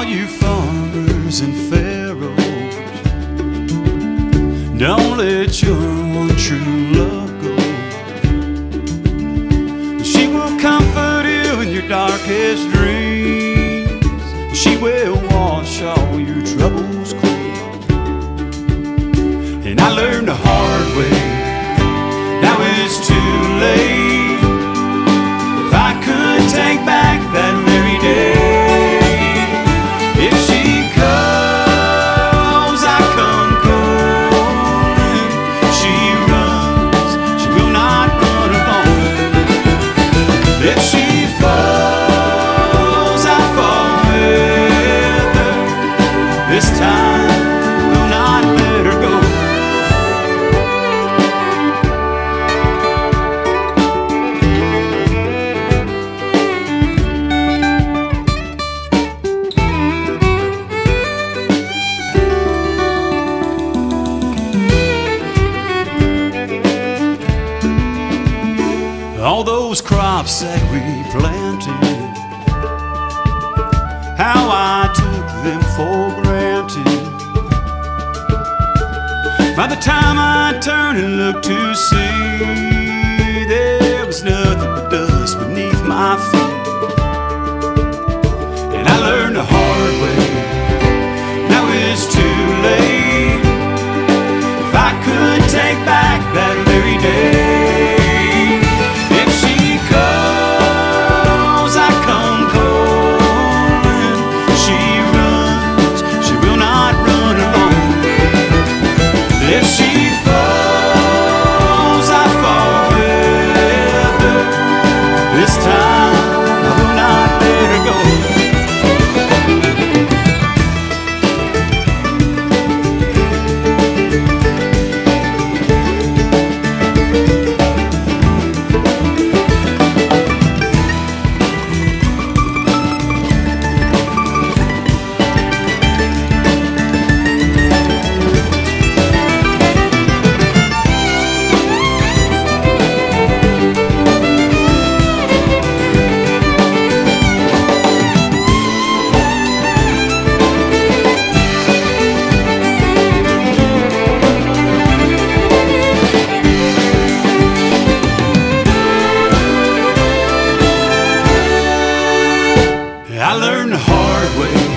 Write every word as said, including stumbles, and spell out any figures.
you farmers and Pharaohs, don't let your one true love go. She will comfort you in your darkest dreams. She will wash all your troubles clean. And I learned the hard way, now it's too late. If I could take back that very day, if she calls, I come calling. She runs, she will not run alone. If she falls, I fall with her. This time will not let her go. All those crops that we planted, how I took them for granted. By the time I turned and looked to see, there was nothing but dust beneath my feet. And I learned the hard way, now it's too late. If I could take back that very day, I learned the hard way,